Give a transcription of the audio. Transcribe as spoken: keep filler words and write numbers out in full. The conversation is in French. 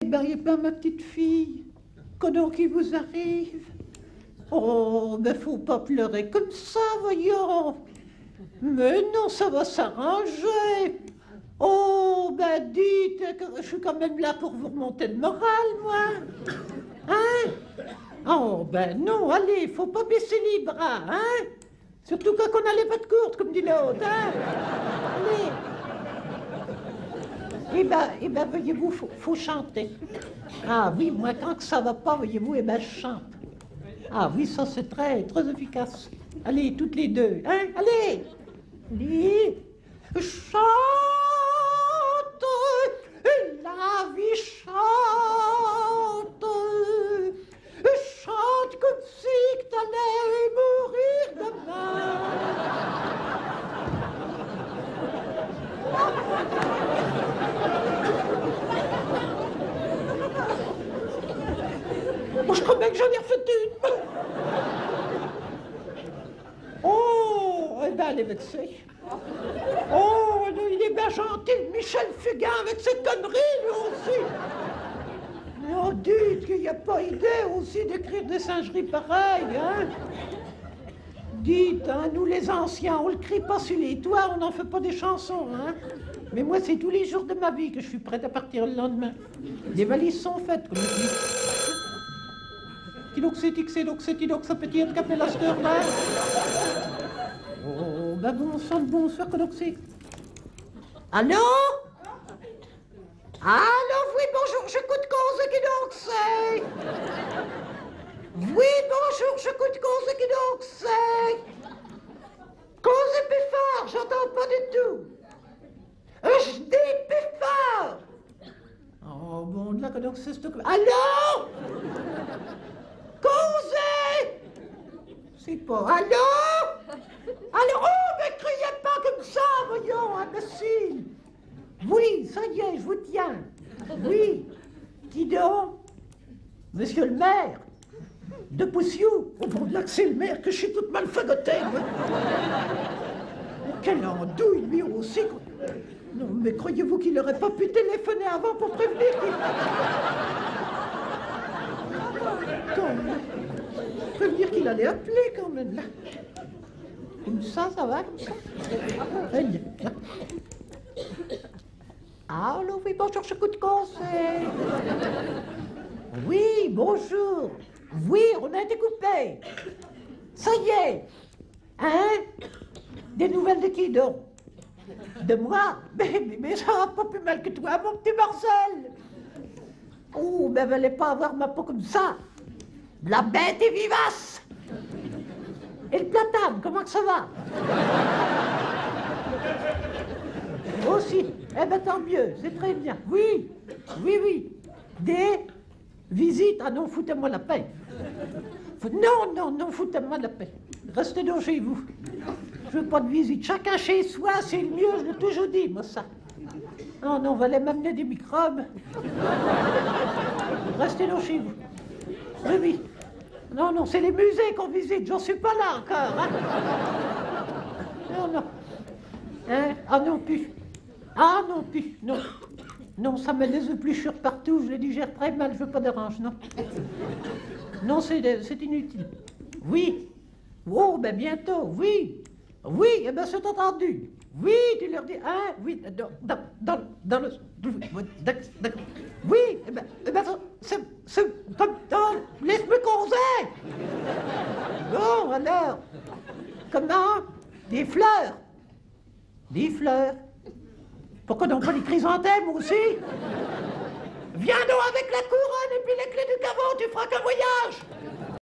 Eh ben, eh ben, ma petite fille, qu'est-ce qui vous arrive? Oh, mais faut pas pleurer comme ça, voyons. Mais non, ça va s'arranger. Oh, ben dites, je suis quand même là pour vous remonter le moral, moi. Hein? Oh, ben non, allez, faut pas baisser les bras, hein? Surtout quand on a les pattes courtes, comme dit l'autre, hein? Allez. Eh ben, eh ben, voyez-vous, faut, faut chanter. Ah oui, moi, quand ça va pas, voyez-vous, eh ben, je chante. Ah oui, ça, c'est très, très efficace. Allez, toutes les deux, hein? Allez! Allez! Chante! La vie chante! Chante comme si que t'allais mourir demain! Moi, je crois bien que j'en ai refait une. Oh, eh ben, elle est vexée. Oh, il est bien gentil, Michel Fugain, avec ses conneries, lui aussi. Non, dites qu'il n'y a pas idée aussi d'écrire des singeries pareilles, hein. Dites, hein, nous les anciens, on le crie pas sur les toits, on n'en fait pas des chansons, hein. Mais moi, c'est tous les jours de ma vie que je suis prête à partir le lendemain. Les valises sont faites, comme je dis. Tiloxétixéloxétiloxapétiette capélasteur, là. Oh, ben bon sang de bonsoir, Codoxé. Allô? Allô, oui, bonjour, j'écoute cause qui donc c'est. Oui, bonjour, j'écoute cause qui donc c'est. Cause plus fort, j'entends pas du tout. Je dis plus fort. Oh, bon, de là, Codoxé, c'est tout. Allô? Causez! C'est pas. Allô? Allô? Oh, mais criez pas comme ça, voyons, imbécile! Oui, ça y est, je vous tiens. Oui. Dis donc, monsieur le maire de Poussiou. Oh, bon, là que c'est le maire que je suis toute mal fagotée, moi. Quelle andouille, lui aussi. Non, mais croyez-vous qu'il n'aurait pas pu téléphoner avant pour prévenir qu'il... Quand même. Prévenir qu'il allait appeler quand même, là. Comme ça, ça va, comme ça. Allô, oui, bonjour, je coûte conseil. Oui, bonjour. Oui, on a été coupé. Ça y est. Hein? Des nouvelles de qui donc? De moi? Mais, mais, mais ça va pas plus mal que toi, mon petit Marcel. Oh, mais valait pas avoir ma peau comme ça. La bête est vivace. Et le platane, comment que ça va? Aussi. Eh ben tant mieux, c'est très bien. Oui, oui, oui. Des visites. Ah non, foutez-moi la paix. Non, non, non, foutez-moi la paix. Restez donc chez vous. Je veux pas de visite. Chacun chez soi, c'est le mieux, je l'ai toujours dit, moi, ça. Non, non, on va aller m'amener des microbes. Restez donc chez vous. Oui, oui. Non, non, c'est les musées qu'on visite, j'en suis pas là encore. Hein. Non, non. Hein? Ah non, plus. Ah non, plus, non. Non, ça me les épluchures partout, je les digère très mal, je veux pas d'orange, non. Non, c'est inutile. Oui. Oh, ben bientôt, oui. Oui, eh ben c'est entendu. Oui, tu leur dis, hein, oui, dans, dans, dans, dans le... Oui, eh ben, eh ben c'est... Laisse-moi causer. Bon, alors, comment? Des fleurs. Des fleurs. Pourquoi donc pas des chrysanthèmes aussi? Viens donc avec la couronne et puis les clés du caveau, tu feras qu'un voyage.